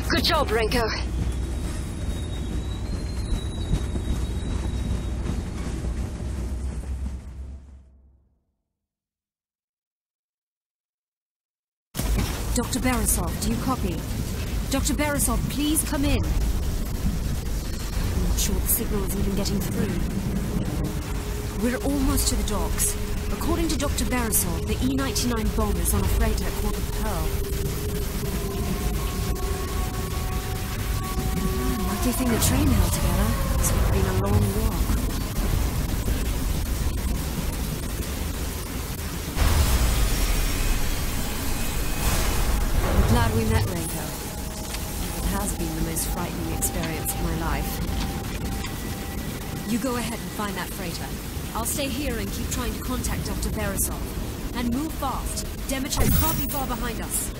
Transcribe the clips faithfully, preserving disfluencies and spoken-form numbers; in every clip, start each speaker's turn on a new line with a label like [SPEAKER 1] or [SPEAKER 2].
[SPEAKER 1] Good job, Renko.
[SPEAKER 2] Doctor Beresov, do you copy? Doctor Beresov, please come in. I'm not sure the signal is even getting through. We're almost to the docks. According to Doctor Beresov, the E ninety-nine bomb is on a freighter called the Pearl. Lucky thing the train held together. This would have been a long walk. I'm glad we met, Renko. It has been the most frightening experience of my life. You go ahead and find that freighter. I'll stay here and keep trying to contact Doctor Beresov. And move fast. Demetriv can't be far behind us.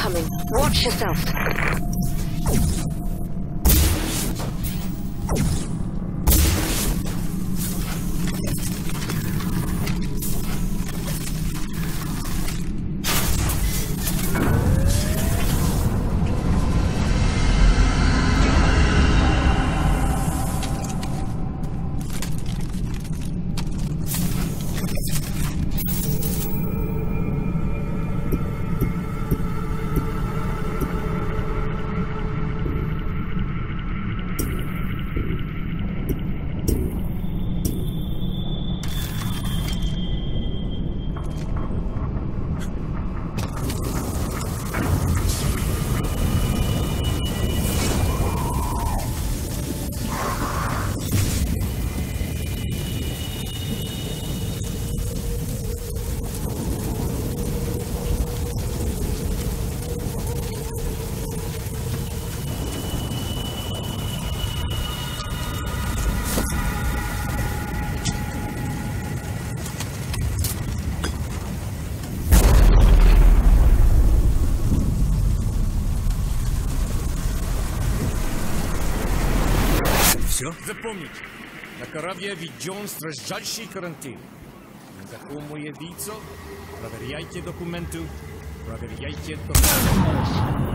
[SPEAKER 2] incoming. Watch yourself.
[SPEAKER 1] Запомните, на корабля веден строжайший карантин. На такому явиться, проверяйте документы, проверяйте документы.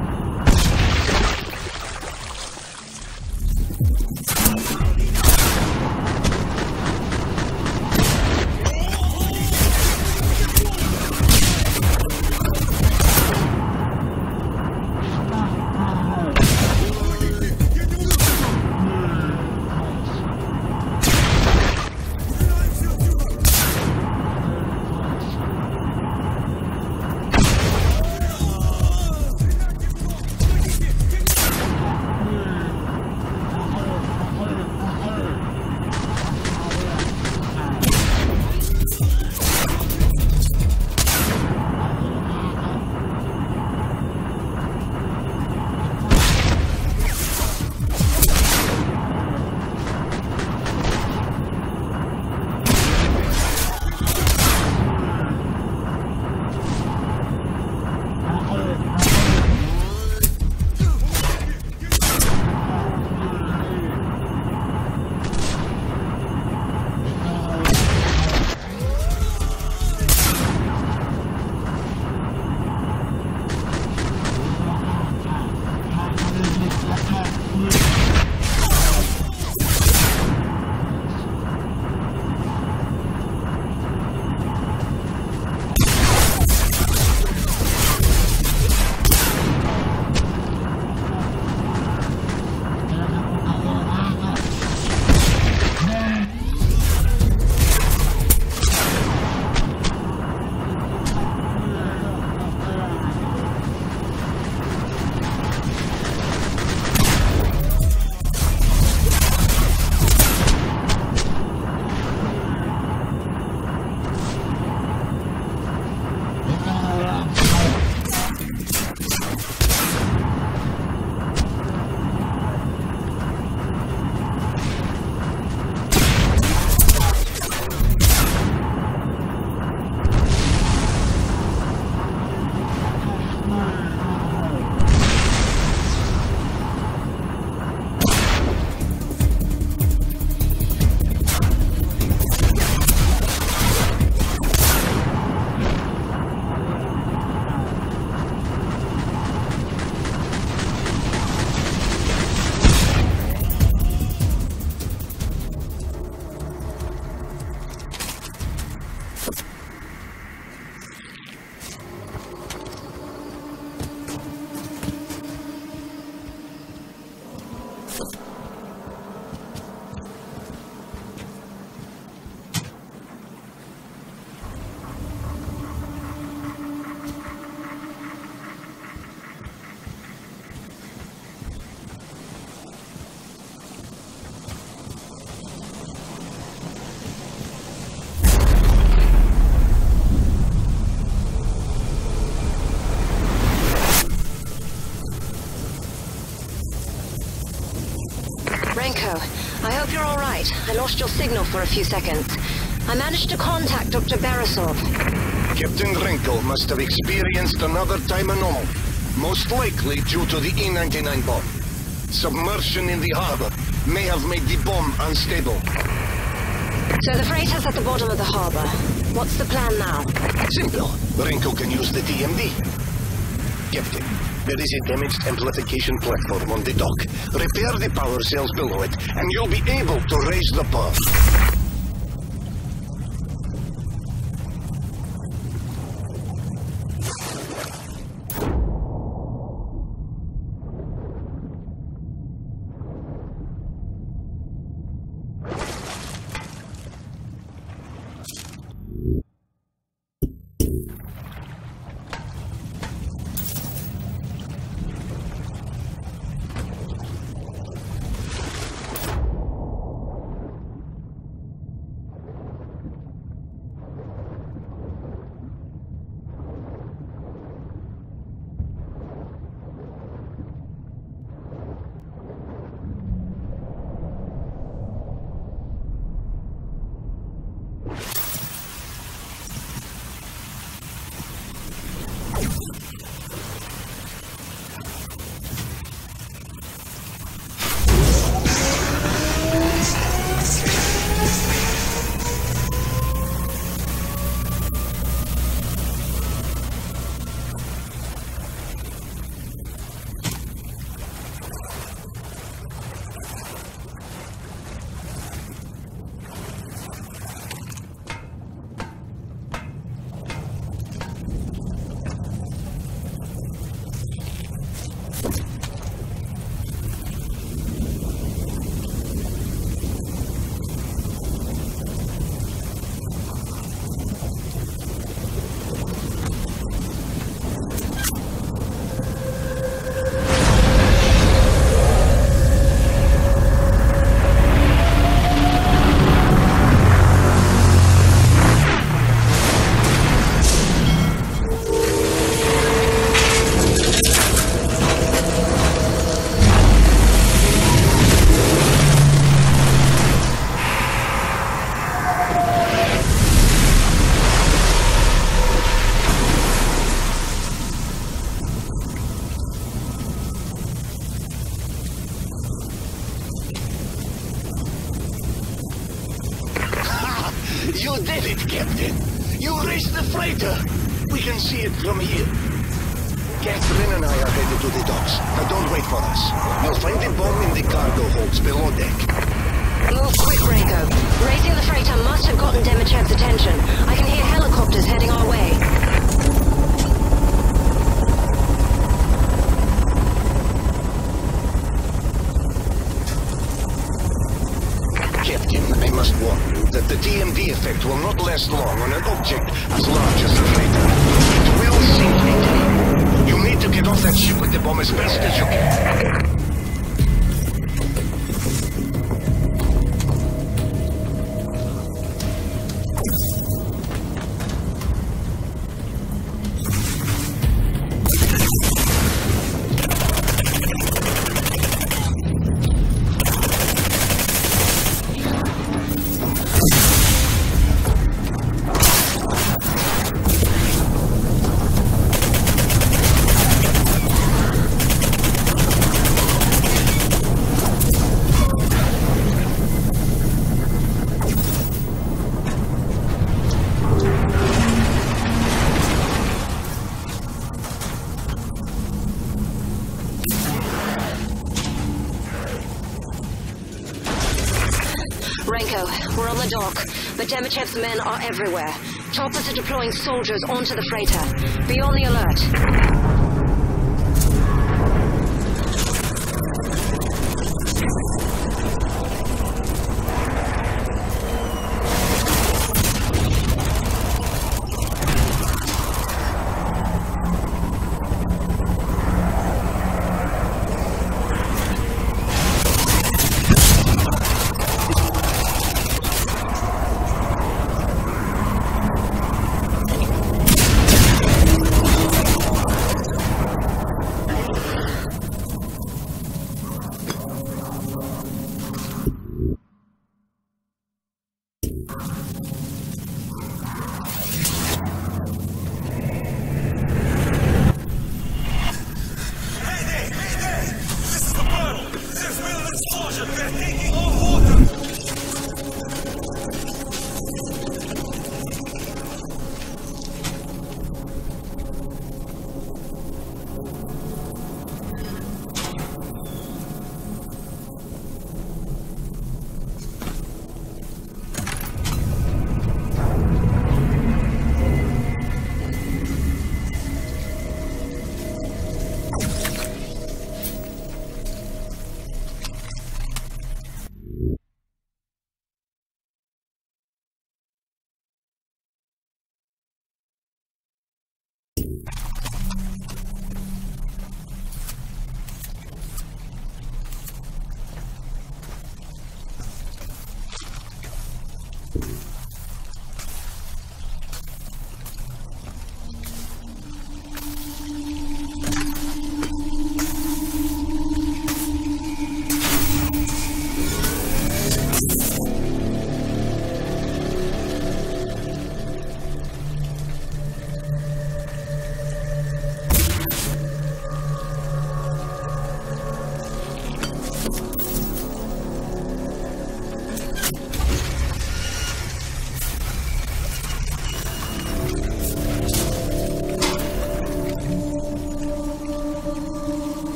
[SPEAKER 2] I hope you're all right. I lost your signal for a few seconds. I managed to contact Doctor Beresov.
[SPEAKER 3] Captain Renko must have experienced another time anomaly. most likely due to the E ninety-nine bomb. Submersion in the harbor may have made the bomb unstable.
[SPEAKER 2] So the freighter's at the bottom of the harbor. What's the plan now?
[SPEAKER 3] Simple. Renko can use the T M D. Captain, there is a damaged amplification platform on the dock. Repair the power cells below it, and you'll be able to raise the power. You did it, Captain! You raised the freighter! We can see it from here. Catherine and I are headed to the docks. Now don't wait for us. You'll find the bomb in the cargo holds below deck.
[SPEAKER 2] Move quick, Renko. Raising the freighter must have gotten Demichev's attention. I can hear helicopters heading our way.
[SPEAKER 3] Captain, I must warn you that the T M D effect will not last long on an object as large as the freighter. It will sink quickly. You need to get off that ship with the bomb as best as you can.
[SPEAKER 2] Renko, we're on the dock, but Demichev's men are everywhere. Choppers are deploying soldiers onto the freighter. Be on the alert.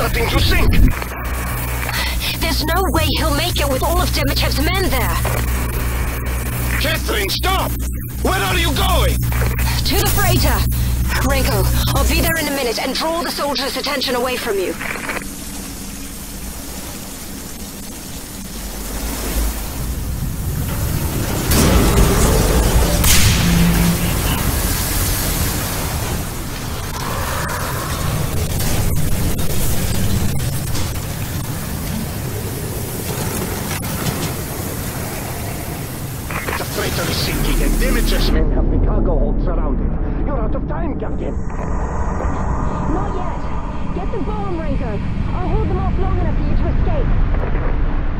[SPEAKER 3] starting to sink!
[SPEAKER 2] There's no way he'll make it with all of Demichev's men there!
[SPEAKER 3] Catherine, stop! Where are you going?
[SPEAKER 2] To the freighter! Renko, I'll be there in a minute and draw the soldiers' attention away from you.
[SPEAKER 3] The freighter is sinking and Demichev's men have the cargo hold surrounded. You're out of time, Captain.
[SPEAKER 2] Not yet. Get the bomb, Renko. I'll hold them off long enough for you to escape.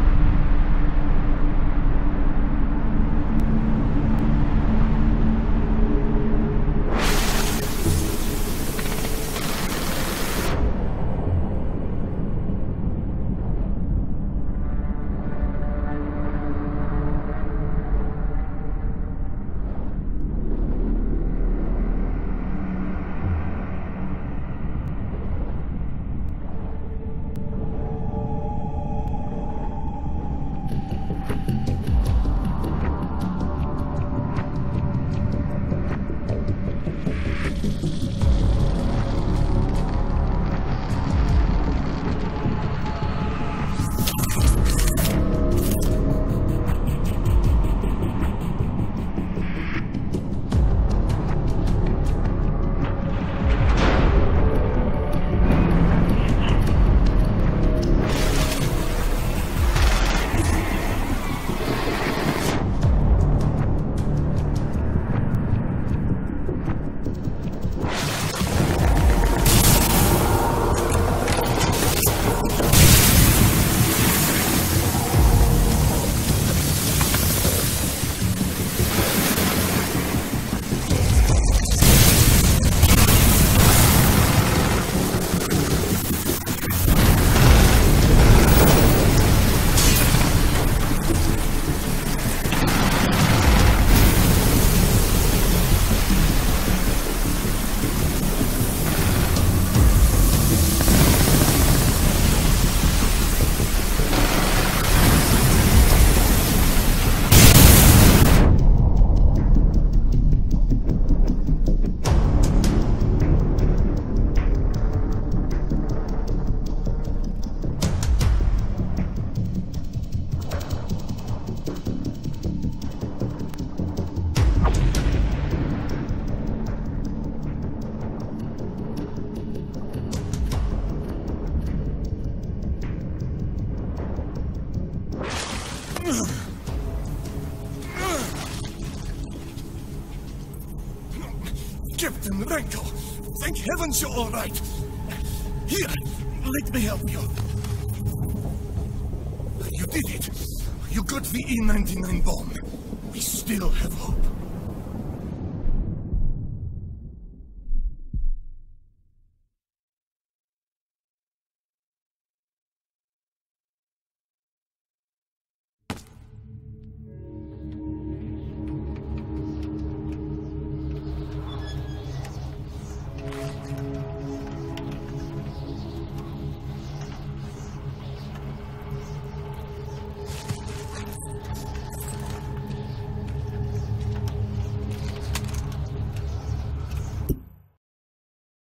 [SPEAKER 4] Captain Renko, thank heavens you're all right. Here, let me help you. You did it. You got the E ninety-nine bomb. We still have hope.